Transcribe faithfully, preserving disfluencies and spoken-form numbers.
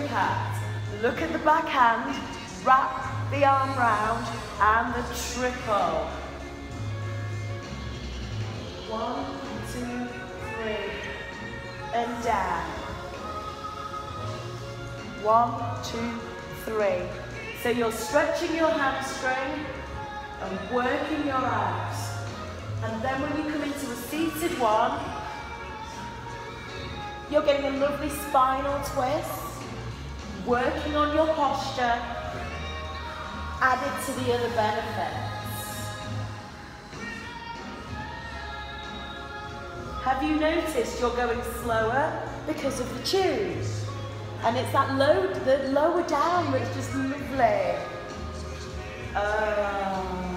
impact. Look at the backhand, wrap the arm round, and the triple. One, two, three, and down. One, two, three. So you're stretching your hamstring and working your abs. And then when you come into a seated one, you're getting a lovely spinal twist, working on your posture, added to the other benefits. Have you noticed you're going slower because of the tube? And it's that low, the lower down that's just lovely. Uh,